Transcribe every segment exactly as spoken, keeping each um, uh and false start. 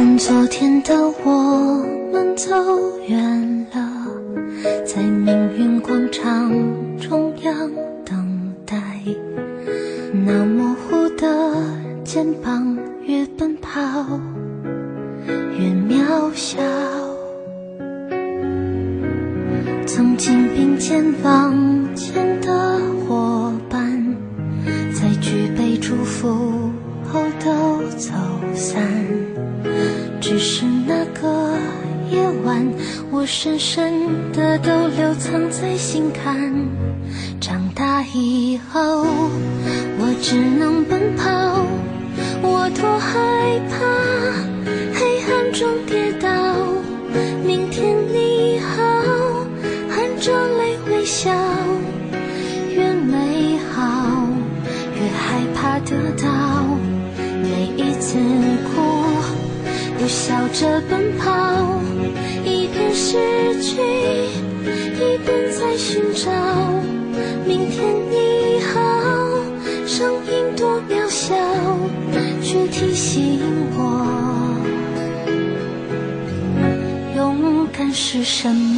看昨天的我们走远了，在命运广场中央等待，那模糊的肩膀越奔跑越渺小，曾经并肩往前的伙伴，在举杯祝福后都走散，只是那个夜晚，我深深的都留藏在心坎。长大以后，我只能奔跑，我多害怕黑暗中跌倒。明天你好，含着泪微笑，越美好越害怕得到，每一次哭又笑着奔跑，一边失去一边在寻找。明天你好，声音多渺小，却提醒我勇敢是什么。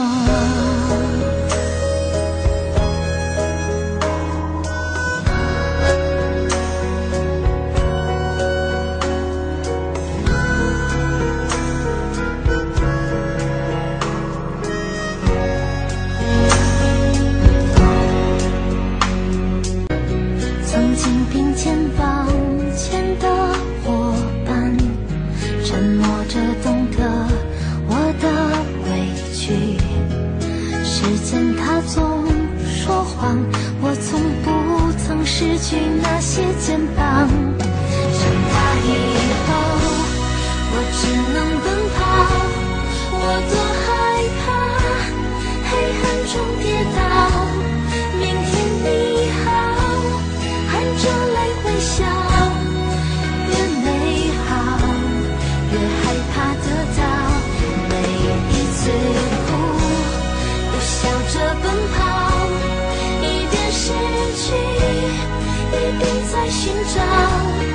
失去那些肩膀，长大以后我只能奔跑，我多害怕黑暗中跌倒。明天你好，含着泪微笑，越美好越害怕得到，每一次哭又笑着奔跑，一边失去一边在寻找。